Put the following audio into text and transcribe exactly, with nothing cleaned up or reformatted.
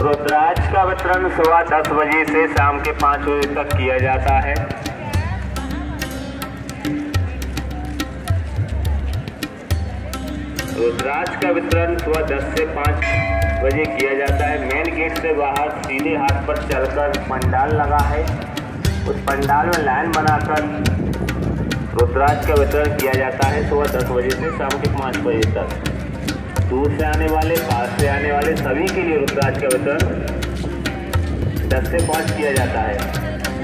रुद्राक्ष का वितरण सुबह दस बजे से शाम के पाँच बजे तक किया जाता है। रुद्राक्ष का वितरण सुबह दस से पाँच बजे किया जाता है। मेन गेट से बाहर सीधे हाथ पर चलकर पंडाल लगा है, उस पंडाल में लाइन बनाकर रुद्राक्ष का वितरण किया जाता है सुबह दस बजे से शाम के पाँच बजे तक। दूर से आने वाले, पास से आने वाले सभी के लिए रुद्राक्ष का वितरण दस से पाँच किया जाता है।